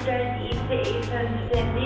Tankstellen, ICE sind ständig.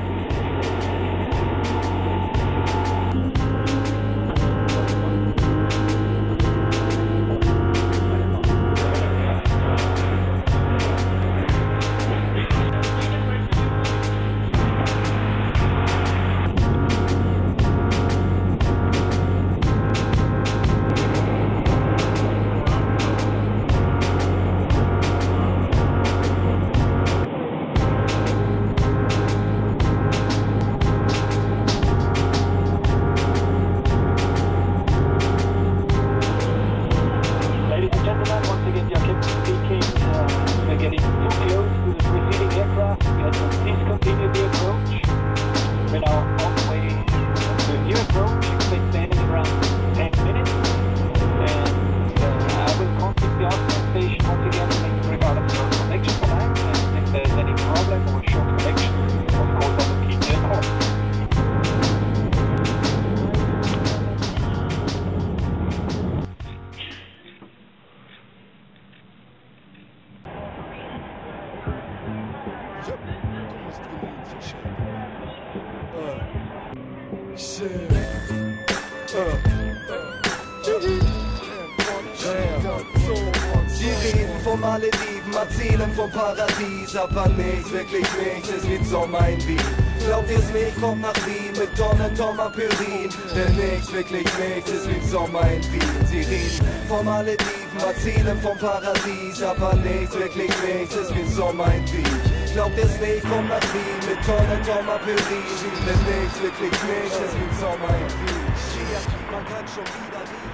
Sie reden vom Malediven, erzählen vom Paradies, aber nichts, wirklich nichts ist wie Sommer in Wien. Glaubt ihr's nicht, kommt nach Wien mit Tonnen Tomapyrin, denn nichts, wirklich nichts ist wie Sommer in Wien. Sie reden vom Malediven, erzählen vom Paradies, aber nichts, wirklich nichts ist wie Sommer in Wien. Glaubt ihr's nicht, kommt nach Wien mit Tonnen Tomapyrin, denn nichts, wirklich nichts ist wie Sommer in Wien. Man kann schon wieder lieben.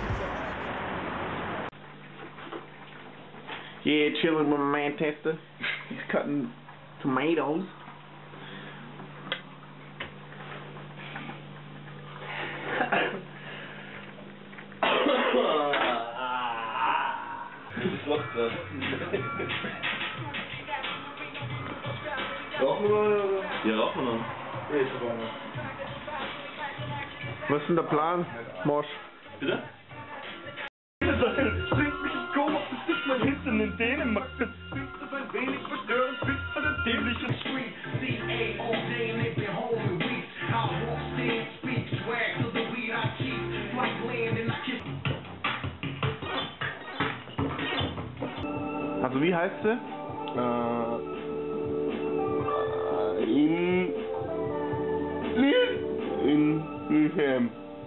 Yeah, chilling with my man Tester. He's cutting tomatoes. Rauchen wir noch? Ja, rauchen wir noch. Was ist denn der Plan, Mosch? Bitte? Hinten in Dänemark, das ist ein wenig verstörend, bis zu der dämlichen Street. CA all day and they've been home in weeks. I walk, stand, speak, swag to the weed I keep. Like land and I kiss. Also wie heißt sie? In Wilhelm.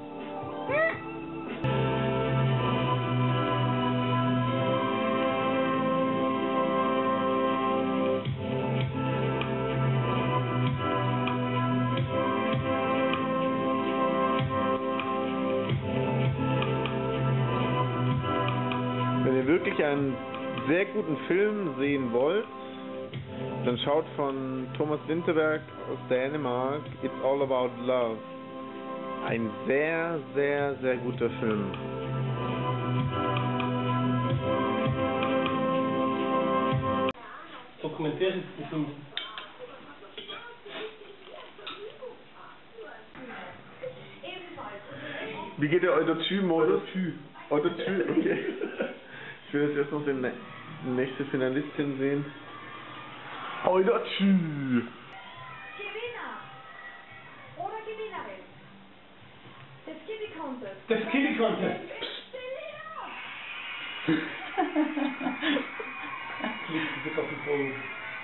Wenn ihr wirklich einen sehr guten Film sehen wollt, dann schaut von Thomas Vinterberg aus Dänemark It's All About Love. Ein sehr, sehr, sehr guter Film. Dokumentiert ist die Film. Wie geht der Auto-Tü-Modus? Auto-Tü, okay. Ich will jetzt erst noch den nächste Finalistin sehen. Auto-Tü! Gewinner oder Gewinnerin des Kitty Contest. Das Kitty Contest. Klick auf den Boden.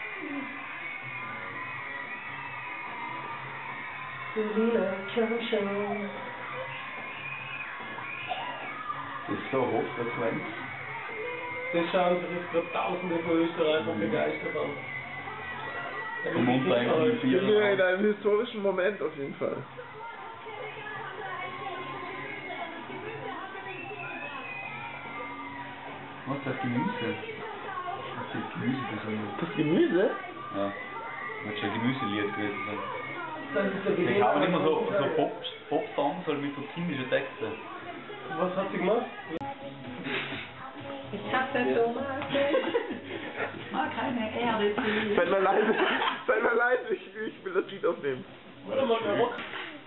Selina Show. Das ist so hochfrequent. Das schauen sich jetzt gerade Tausende von Österreichern begeistert an. Vom Mund Wir sind ja in einem historischen Moment auf jeden Fall. Was ist das Gemüse? Das ist Gemüse besonders. Das Gemüse? Ja. Das schon Gemüselied gewesen sein. Dann ist der Ich Gewinner. habe immer so Pop-Songs halt mit so ziemlichen Texten. Was hat sie gemacht? Ich hasse Tomate. Ich mag keine Erde. Seid mal leise, ich will das Lied aufnehmen. Oder mal der Rock.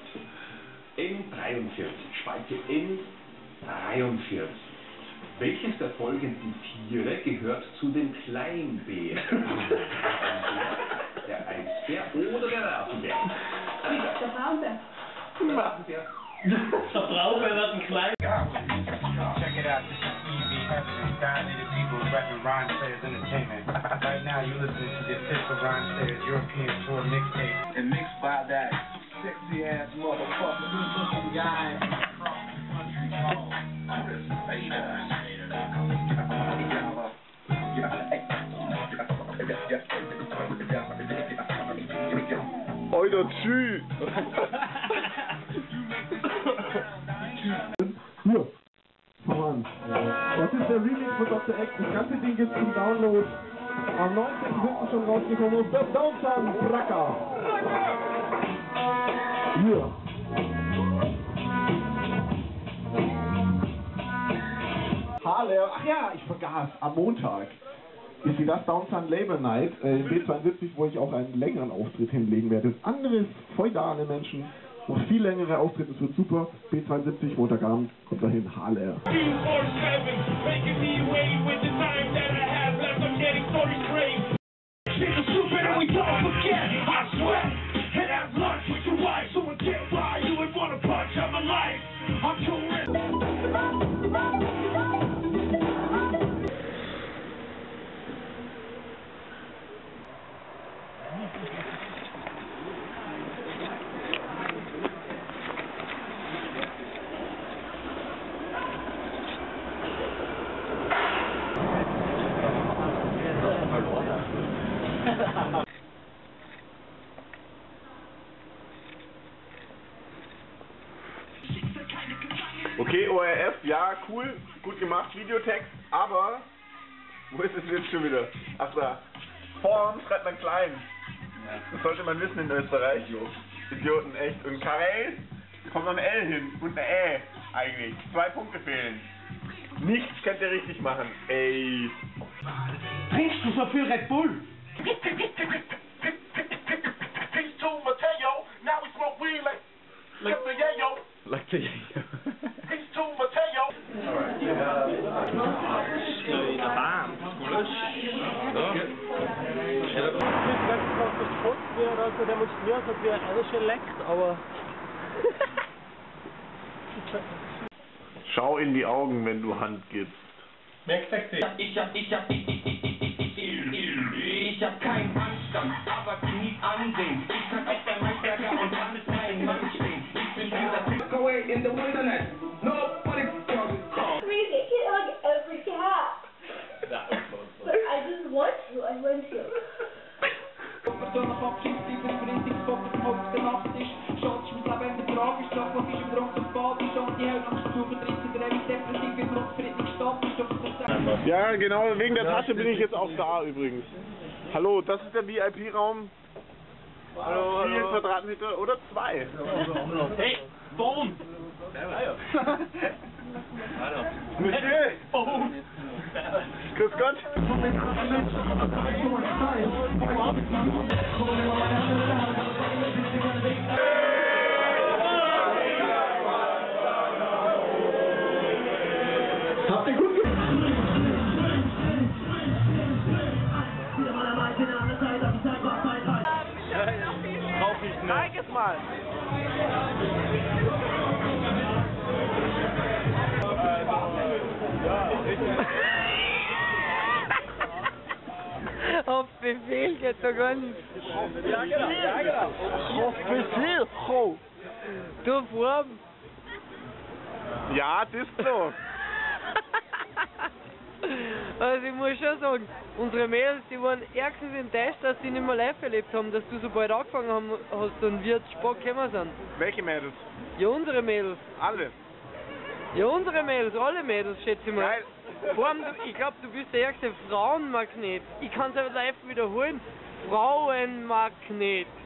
N43, Spalte N43. Welches der folgenden Tiere gehört zu den Kleinbären? Der Eisbär oder der Rasenbär? Der Braunbär. Rasenbär. Der Braunbär wird ein klein. Check it out, this is Evie Heather, Dynamic People, rapping Rhyme Players Entertainment. Right now, you're listening to the official Rhyme Players European Tour mixtape. And mixed by that sexy ass motherfucker. Good-looking guy. Chris Vader. Alter, tschüss! Hier, voran. Das ist der Remix von Dr. X. Das ganze Ding gibt's zum Download. Am 19.07. schon rausgekommen ist das Downtown Bracker. Hier. Halle, ach ja, ich vergaß, am Montag ist die Das Downtown Labor Night in B72, wo ich auch einen längeren Auftritt hinlegen werde. Andere feudale Menschen, noch viel längere Auftritte, es wird super. B72, Montagabend, kommt dahin, Halle. Okay, ORF, ja, cool, gut gemacht, Videotext, aber wo ist es jetzt schon wieder? Ach da, vorn schreibt man klein. Das sollte man wissen in Österreich. Idioten, echt. Und Karel kommt noch ein L hin und eine Ä eigentlich. 2 Punkte fehlen. Nichts könnt ihr richtig machen. Ey. Trinkst du so viel Red Bull? Like the Also demonstrieren, dass wir alles schon leckt, aber... Schau in die Augen, wenn du Hand gibst. Merkst du das? Ich hab keinen Anstand, aber nie ansehen. Ich kann auf der Maiberger und alles mein Mann stehen. Ich bin dieser Typ. Go away in the wilderness. Nobody goes. Really, I can hug every cat. But I just want to. I want to. Persönlich abschießt, dieser Verrichtungsbock, der Kopf der Nacht ist. Schatz, mein Leben in der Trage, Strafe, ist im Rock und Bad, ist auf die Hölle, am Stufen, Dritten, der ewig depressive Grundverrichtung Stadt, ist doch das. Ja, genau, wegen der Tasche bin ich jetzt auch da übrigens. Hallo, das ist der VIP-Raum. Hallo, 4 Quadratmeter oder 2. Hey, Bohn! Hallo. Monsieur! Bohn! Grüß Gott! Habt ihr gut gemacht? Kauf ich nicht. Zeig es mal! Auf Befehl geht doch gar nicht. Ja genau. Auf Befehl, ho! Du Form! Ja, Disco! Also ich muss schon sagen, unsere Mädels, die waren ärgstens enttäuscht, dass sie nicht mehr live erlebt haben, dass du so bald angefangen hast und wir zu spät gekommen sind. Welche Mädels? Ja, unsere Mädels. Alle. Ja, unsere Mädels, alle Mädels, schätze ich mal. Geil. Vor allem, ich glaube, du bist der ärgste Frauenmagnet. Ich kann es aber live wiederholen. Frauenmagnet.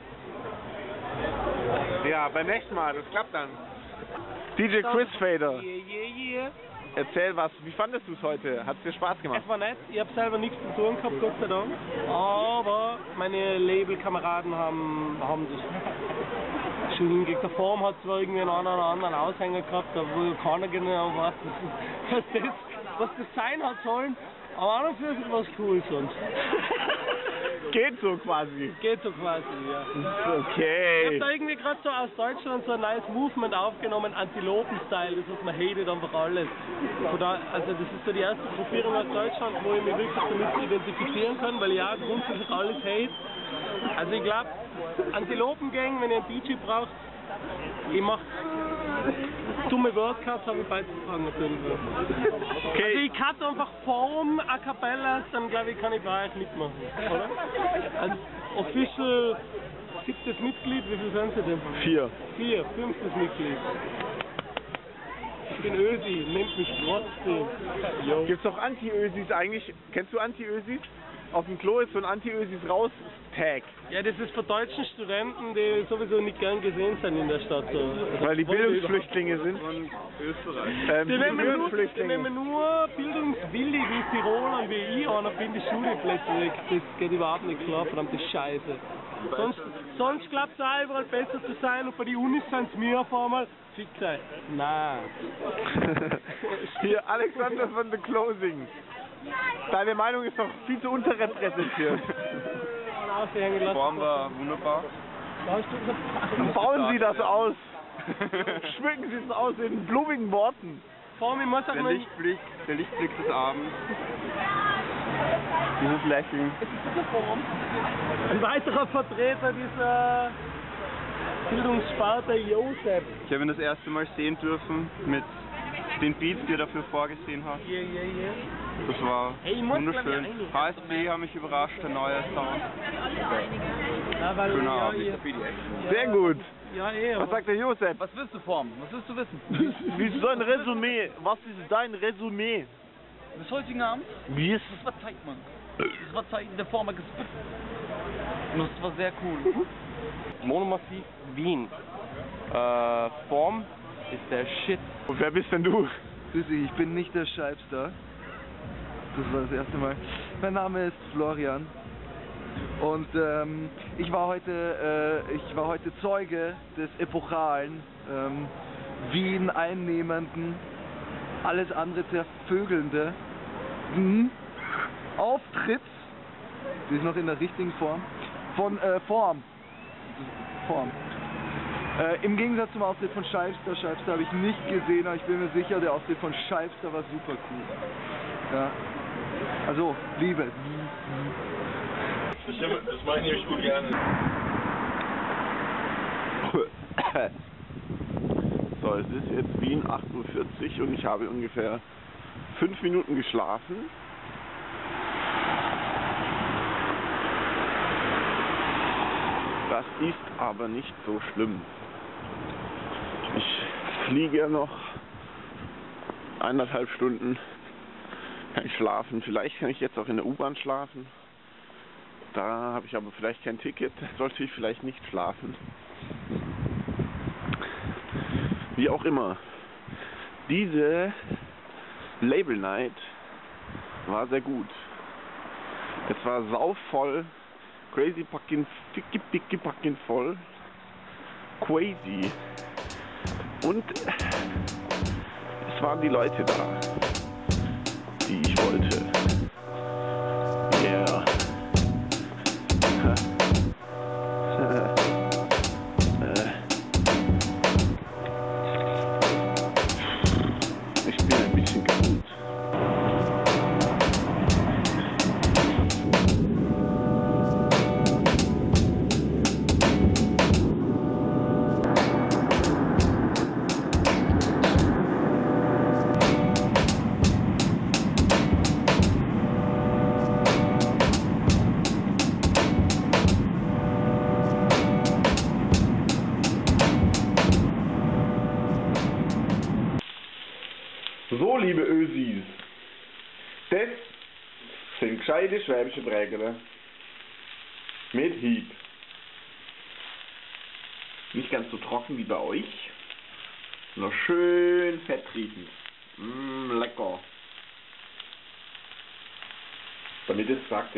Ja, beim nächsten Mal, das klappt dann. DJ Chris Fader, Yeah. erzähl was, wie fandest du es heute? Hat es dir Spaß gemacht? Es war nett, ich habe selber nichts zu tun gehabt, Gott sei Dank. Aber meine Labelkameraden haben das schon hingekriegt. Der Form hat zwar irgendwie einen anderen Aushänger gehabt, da wo keiner genau weiß, was das sein hat sollen. Aber an und für sich was cool sonst. Geht so quasi. Geht so quasi, ja. Okay. Ich hab da irgendwie gerade so aus Deutschland so ein neues Movement aufgenommen, Antilopen-Style, das heißt, man hatet einfach alles. Also das ist so die erste Gruppierung aus Deutschland, wo ich mich wirklich damit identifizieren kann, weil ja grundsätzlich alles hate. Also ich glaube, Antilopen-Gang, wenn ihr einen DJ braucht, ich mach dumme Wordcuts, habe ich beizutragen natürlich. Okay. Also ich cut einfach Form, A Cappella, dann glaube ich, kann ich bei euch mitmachen, oder? Ein official 7. Mitglied, wie viel sind Sie denn? 4. 4, 5. Mitglied. Ich bin Ösi, nennt mich trotzdem. Yo. Gibt's doch Anti-Ösis eigentlich? Kennst du Anti-Ösis? Auf dem Klo ist so ein Anti-Ösis raus-Tag. Ja, das ist für deutschen Studenten, die sowieso nicht gern gesehen sind in der Stadt. So. Weil die Bildungsflüchtlinge sind. Von Österreich. Die nehmen nur bildungswilligen Tirolern wie ich an und bin die Studienplätze weg. Das geht überhaupt nicht klar, verdammte Scheiße. Sonst glaubt es auch überall besser zu sein und bei den Unis sind es mir auf einmal fick sein. Nein. Hier, Alexander von The Closing. Deine Meinung ist doch viel zu unterrepräsentiert. Form war wunderbar. Bauen Sie das aus. Schmücken Sie es aus in blumigen Worten. Form, ich muss auch Der mal... Lichtblick des Abends. Dieses Lächeln. Ein weiterer Vertreter dieser Bildungssparte, Josef. Ich habe ihn das erste Mal sehen dürfen mit den Beats, die er dafür vorgesehen hat. Das war wunderschön. HSB haben mich überrascht, der neue Sound. Schöner Abend. Sehr gut. Ja, Was sagt der Josef? Was willst du formen? Was willst du wissen? Wie ist dein Resümee? Was ist dein Resümee? Des heutigen Abends? Wie ist? Das war Zeit, Mann. Das war Zeit, der Form hat gespitzt. Und das war sehr cool. Monomassiv Wien. Form ist der Shit. Und wer bist denn du? Grüß dich, ich bin nicht der Scheibster. Das war das erste Mal. Mein Name ist Florian. Und ich war heute Zeuge des epochalen, Wien einnehmenden, alles andere zervögelnde Auftritts, die ist noch in der richtigen Form, von Form. Im Gegensatz zum Auftritt von Scheibster habe ich nicht gesehen, aber ich bin mir sicher, der Auftritt von Scheibster war super cool. Ja. Also, Liebe. Das mache ich nämlich gut gerne. So, es ist jetzt Wien 8:40 Uhr und ich habe ungefähr 5 Minuten geschlafen. Das ist aber nicht so schlimm. Ich fliege ja noch 1,5 Stunden. Kann ich schlafen. Vielleicht kann ich jetzt auch in der U-Bahn schlafen. Da habe ich aber vielleicht kein Ticket. Sollte ich vielleicht nicht schlafen. Wie auch immer. Diese Label Night war sehr gut. Es war sauvoll. Crazy fucking picky fucking voll. Crazy. Und es waren die Leute da, die ich wollte. Yeah. Ich bin ein bisschen kaputt. So, liebe Ösis, das sind gescheite schwäbische Prägele mit Hieb. Nicht ganz so trocken wie bei euch, noch schön fett riechend. Lecker. Damit es sagt,